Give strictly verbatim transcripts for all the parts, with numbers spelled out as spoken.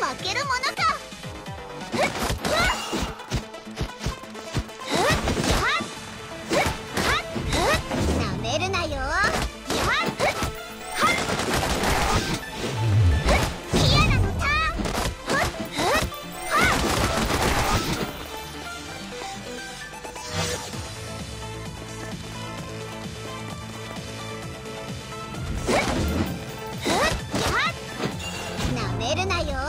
負けるものか。なめるなよ。キアラのターン。なめるなよ。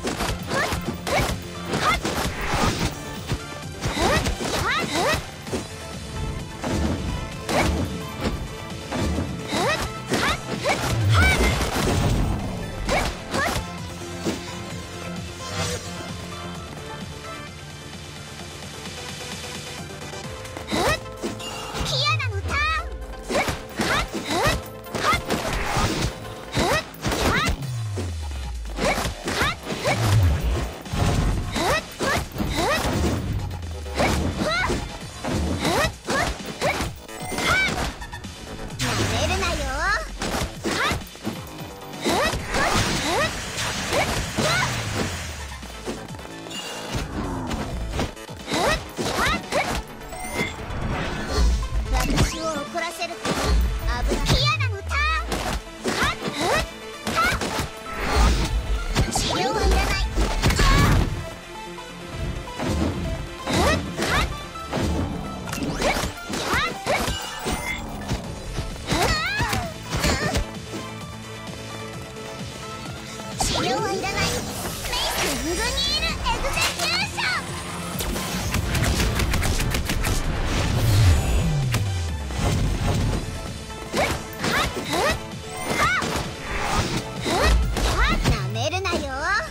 私を怒らせるから危ない。キアラのターン。治療はいらない。治療はいらない。メイス・ムグニール・エグゼキューション。なめるなよ。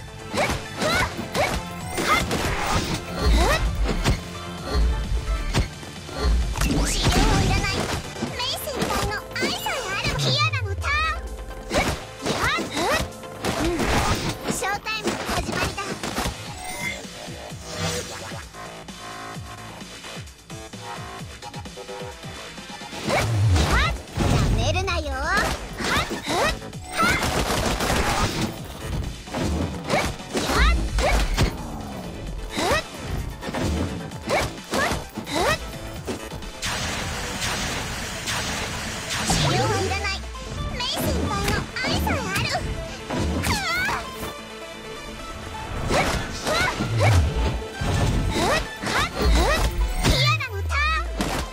治療はいらない。メイ先輩の愛さえある。キアラのターン。うん、ショータイムの始まりだ。なめるなよ。治療はいらない。メイ先輩の愛さえある。キアラのターン。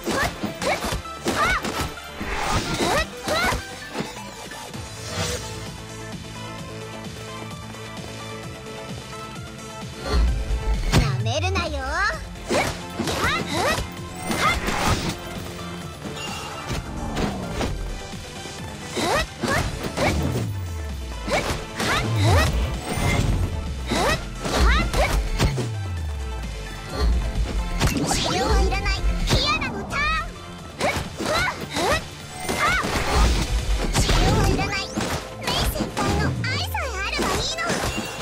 なめるなよ。治療はいらない。キアラのターン。治療はいらない。メイ先輩の愛さえあればいいの。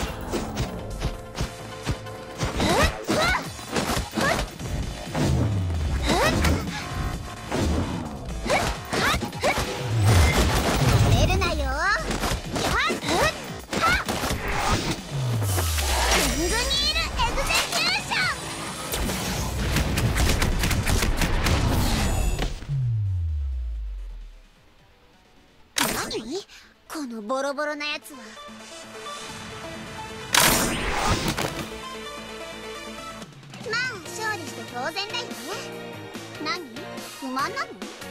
なめるなよ。ムグニール・エグゼキューション。何？このボロボロなやつは。まあ勝利して当然だよね。何？不満なの？